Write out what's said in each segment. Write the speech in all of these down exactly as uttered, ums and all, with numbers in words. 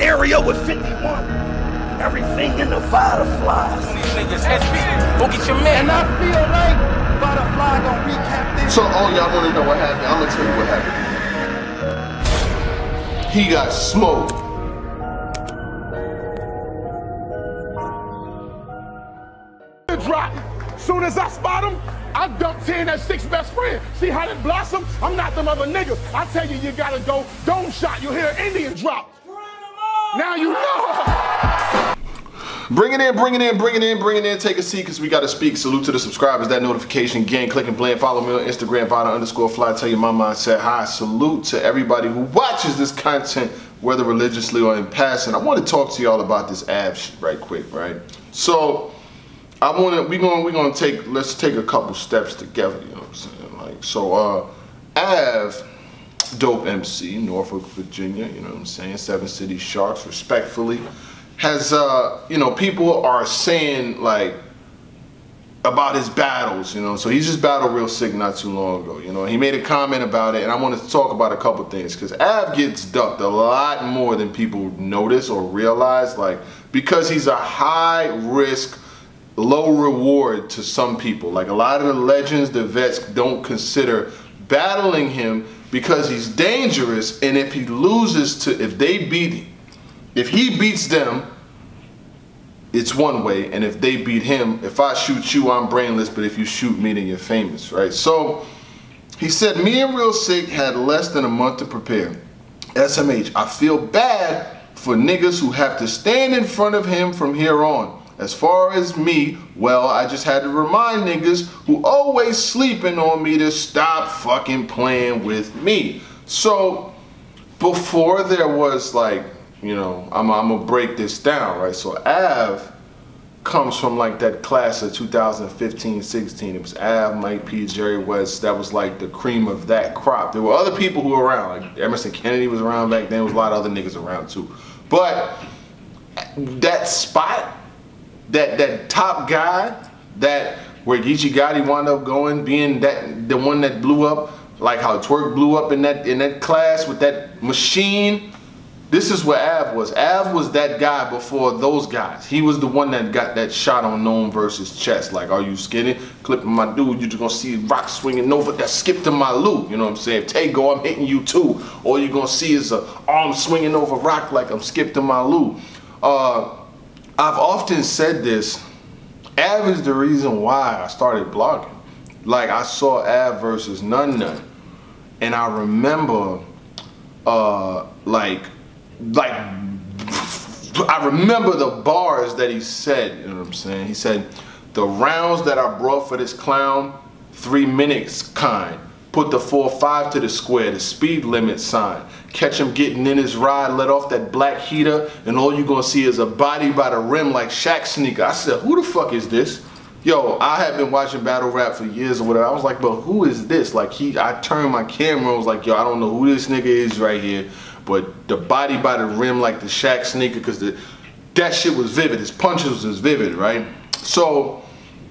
area with fifty-one. Everything in the Fireflies. These niggas, S P, go get your man. And I feel like Firefly gonna recap this. So, oh, y'all want to know what happened? I'm gonna tell you what happened. He got smoked. Drop. Soon as I spot him, I dump ten at six best friend. See how they blossom? I'm not them other niggas. I tell you, you gotta go dome shot. You hear Indian drop. Now you know. Bring it in, bring it in, bring it in, bring it in. Take a seat, because we got to speak. Salute to the subscribers, that notification gang, click and blend. Follow me on Instagram, Vada underscore fly. Tell you my mind said hi. Salute to everybody who watches this content, whether religiously or in passing. I want to talk to y'all about this Av shit right quick, right? So, I want to, we're going, we're going to take, let's take a couple steps together, you know what I'm saying? Like, so, uh, Av, dope M C, Norfolk, Virginia, you know what I'm saying? Seven City Sharks, respectfully. Has, uh, you know, people are saying, like, about his battles, you know, so he just battled Real Sick not too long ago, you know, he made a comment about it, and I wanted to talk about a couple things, because Av gets ducked a lot more than people notice or realize, like, because he's a high risk, low reward to some people. Like, a lot of the legends, the vets, don't consider battling him because he's dangerous, and if he loses to, if they beat If he beats them, it's one way, and if they beat him, if I shoot you, I'm brainless, but if you shoot me, then you're famous, right? So, he said, me and Real Sick had less than a month to prepare. S M H, I feel bad for niggas who have to stand in front of him from here on. As far as me, well, I just had to remind niggas who always sleeping on me to stop fucking playing with me. So, before there was like, you know, I'm, I'm gonna break this down, right? So Av comes from like that class of two thousand fifteen sixteen. It was Av, Mike P, Jerry West. That was like the cream of that crop. There were other people who were around, like Emerson Kennedy was around back then. There was a lot of other niggas around too. But that spot, that that top guy, that where Geechee Gotti wound up going, being that the one that blew up, like how Twerk blew up in that in that class with that machine. This is where Av was. Av was that guy before those guys. He was the one that got that shot on Gnome versus Chess. Like, are you skinny? Clipping my dude, you're just gonna see rock swinging over that skip to my loot. You know what I'm saying? Tego, I'm hitting you too. All you're gonna see is a arm swinging over rock like I'm skipped to my loot. Uh, I've often said this. Av is the reason why I started blogging. Like, I saw Av versus Nun Nun, and I remember, uh, like, like, I remember the bars that he said, you know what I'm saying? He said, the rounds that I brought for this clown, three minutes kind. Put the four five to the square, the speed limit sign. Catch him getting in his ride, let off that black heater, and all you gonna see is a body by the rim like Shaq sneaker. I said, who the fuck is this? Yo, I had been watching battle rap for years or whatever. I was like, but who is this? Like, he, I turned my camera, I was like, yo, I don't know who this nigga is right here. But the body by the rim like the Shaq sneaker, because that shit was vivid. His punches was vivid, right? So,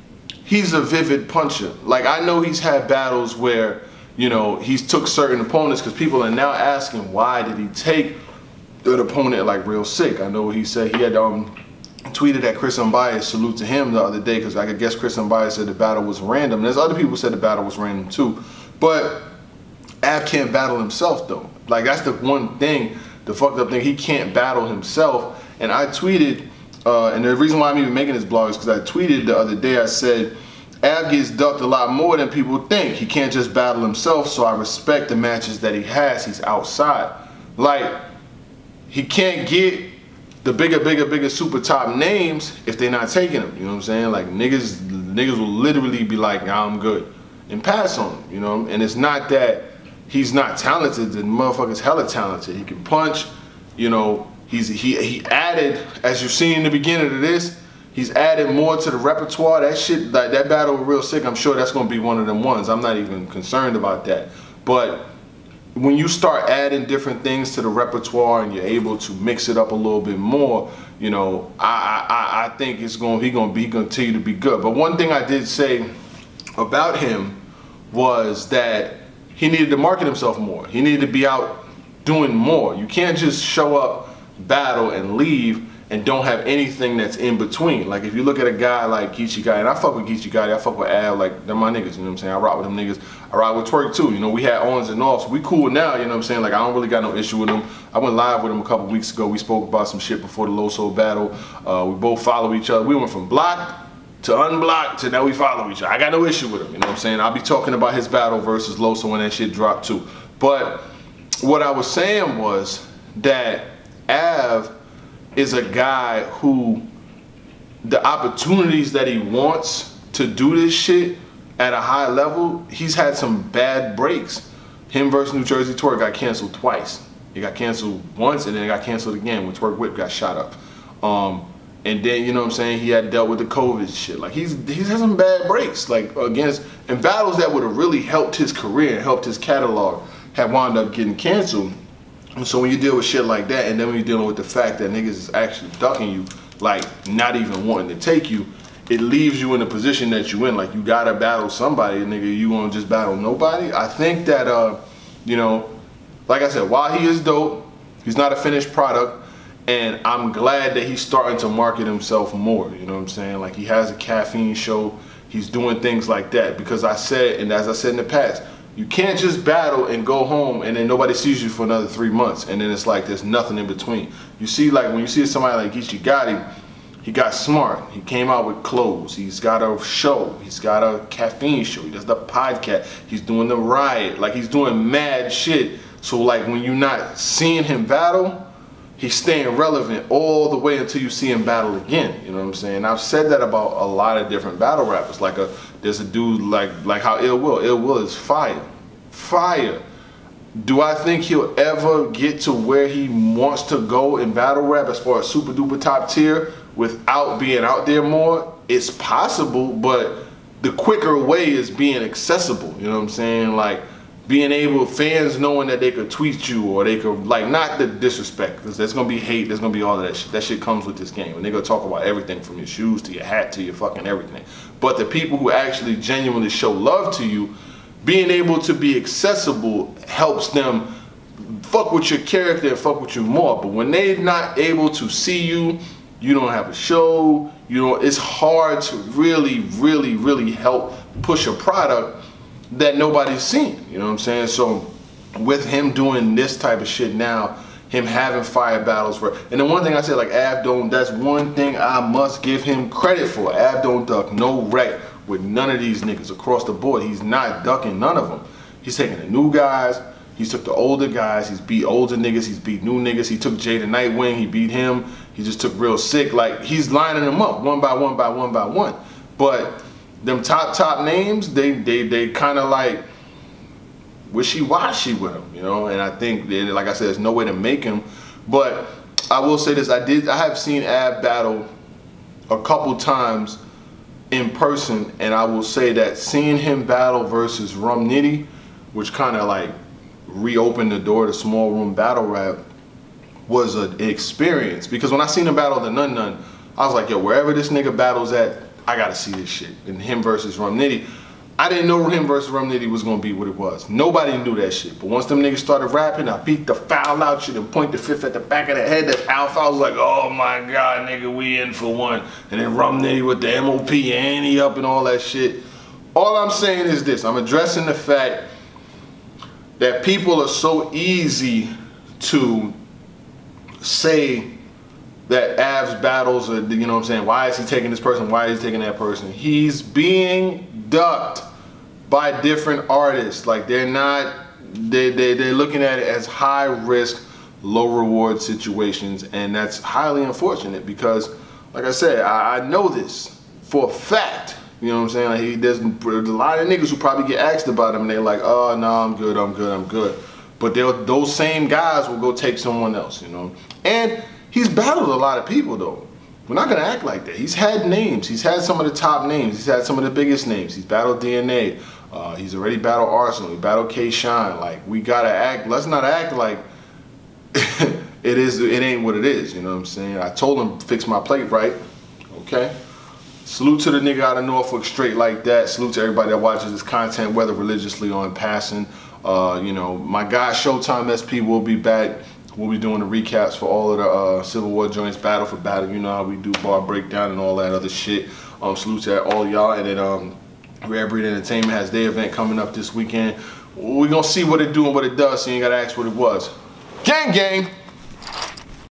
he's a vivid puncher. Like, I know he's had battles where, you know, he's took certain opponents, because people are now asking, why did he take an opponent like Real Sick? I know he said he had um, tweeted at Chris Mbaye, salute to him the other day, because I guess Chris Mbaye said the battle was random. And there's other people who said the battle was random too. But Av can't battle himself though. Like, that's the one thing, the fucked up thing, he can't battle himself. And I tweeted, uh, and the reason why I'm even making this blog is because I tweeted the other day, I said, Av gets ducked a lot more than people think. He can't just battle himself, so I respect the matches that he has. He's outside. Like, he can't get the bigger, bigger, bigger super top names if they're not taking him. You know what I'm saying? Like, niggas, niggas will literally be like, nah, I'm good, and pass on him, you know? And it's not that he's not talented. The motherfucker's hella talented. He can punch, you know. He's he he added, as you've seen in the beginning of this, he's added more to the repertoire. That shit, like that battle with Real Sick, I'm sure that's gonna be one of them ones. I'm not even concerned about that. But when you start adding different things to the repertoire and you're able to mix it up a little bit more, you know, I I, I think it's gonna he gonna be continue to be good. But one thing I did say about him was that he needed to market himself more. He needed to be out doing more. You can't just show up battle and leave and don't have anything that's in between. Like if you look at a guy like Geechee Gotti, and I fuck with Geechee Gotti, I fuck with Av, like they're my niggas, you know what I'm saying? I rock with them niggas. I rock with Twork too, you know, we had ons and offs. We cool now, you know what I'm saying? Like I don't really got no issue with them. I went live with him a couple weeks ago. We spoke about some shit before the Loso battle. Uh, we both follow each other. We went from block to unblock to now we follow each other. I got no issue with him, you know what I'm saying? I'll be talking about his battle versus Loso when that shit dropped too. But what I was saying was that Av is a guy who the opportunities that he wants to do this shit at a high level, he's had some bad breaks. Him versus New Jersey Twork got canceled twice. He got canceled once and then it got canceled again when Twork Whip got shot up. Um, and then, you know what I'm saying, he had dealt with the COVID shit. Like he's he's had some bad breaks, like against, and battles that would have really helped his career and helped his catalog had wound up getting canceled. And so when you deal with shit like that, and then when you're dealing with the fact that niggas is actually ducking you, like not even wanting to take you, it leaves you in the position that you in. Like you gotta battle somebody, nigga. You wanna just battle nobody? I think that, uh, you know, like I said, while he is dope, he's not a finished product, and I'm glad that he's starting to market himself more. You know what I'm saying? Like he has a caffeine show. He's doing things like that because I said, and as I said in the past, you can't just battle and go home and then nobody sees you for another three months and then it's like there's nothing in between. You see, like when you see somebody like Geechee Gotti, he got smart. He came out with clothes. He's got a show. He's got a caffeine show. He does the podcast. He's doing the riot. Like he's doing mad shit. So like when you're not seeing him battle, he's staying relevant all the way until you see him battle again. You know what I'm saying? I've said that about a lot of different battle rappers. Like a there's a dude like like how Ill Will. Ill Will is fire. Fire. Do I think he'll ever get to where he wants to go in battle rap as far as super duper top tier without being out there more? It's possible, but the quicker way is being accessible. You know what I'm saying? Like being able, fans knowing that they could tweet you or they could, like, not the disrespect, because there's gonna be hate, there's gonna be all of that shit. That shit comes with this game. And they're gonna talk about everything from your shoes to your hat to your fucking everything. But the people who actually genuinely show love to you, being able to be accessible helps them fuck with your character and fuck with you more. But when they're not able to see you, you don't have a show, you know, it's hard to really, really, really help push a product that nobody's seen, you know what I'm saying? So with him doing this type of shit now, him having fire battles for, and the one thing I said, like Av don't, that's one thing I must give him credit for. Av don't duck no wreck with none of these niggas across the board. He's not ducking none of them. He's taking the new guys, he's took the older guys, he's beat older niggas, he's beat new niggas, he took Jay the Nightwing, he beat him, he just took Real Sick. Like he's lining them up one by one by one by one. But them top top names, they they they kind of like wishy-washy with them, you know. And I think that, like I said, there's no way to make him. But I will say this: I did, I have seen Av battle a couple times in person, and I will say that seeing him battle versus Rum Nitty, which kind of like reopened the door to small room battle rap, was an experience. Because when I seen him battle the Nun Nun, I was like, yo, wherever this nigga battles at, I gotta see this shit. And him versus Rum Nitty, I didn't know him versus Rum Nitty was gonna be what it was. Nobody knew that shit. But once them niggas started rapping, I beat the foul out shit and point the fifth at the back of the head. That alpha, I was like, oh my god, nigga, we in for one. And then Rum Nitty with the M O P, Annie up and all that shit. All I'm saying is this: I'm addressing the fact that people are so easy to say that Av's battles are, you know what I'm saying, why is he taking this person, why is he taking that person? He's being ducked by different artists. Like they're not, they, they, they're looking at it as high risk, low reward situations, and that's highly unfortunate because, like I said, I, I know this for a fact. You know what I'm saying? Like he, there's, there's a lot of niggas who probably get asked about him and they're like, oh no, I'm good, I'm good, I'm good. But those same guys will go take someone else, you know? And he's battled a lot of people though. We're not gonna act like that. He's had names. He's had some of the top names. He's had some of the biggest names. He's battled D N A. Uh, he's already battled Arsenal. He battled K-Shine. Like we gotta act. Let's not act like it is. It ain't what it is. You know what I'm saying? I told him fix my plate right. Okay. Salute to the nigga out of Norfolk straight like that. Salute to everybody that watches this content, whether religiously or in passing. Uh, you know, my guy Showtime S P will be back we'll be doing the recaps for all of the uh, Civil War joints, battle for battle. You know how we do bar breakdown and all that other shit. Um, salute to all y'all. And then um, Rare Breed Entertainment has their event coming up this weekend. We're gonna see what it do and what it does, so you ain't gotta ask what it was. Gang, gang.